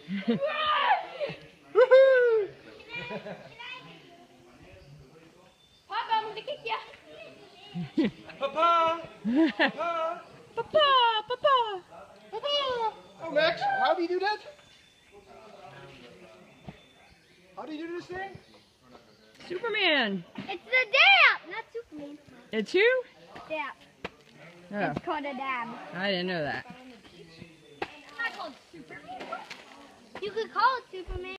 Woohoo! Papa, I'm gonna kick you. Papa! Papa! Papa, Papa. Papa! Oh, Max, how do you do that? How do you do this thing? Superman. It's the dab, not Superman. It's who? Dab. Oh, It's called a dab. I didn't know that. It's not called Superman. You could call it Superman.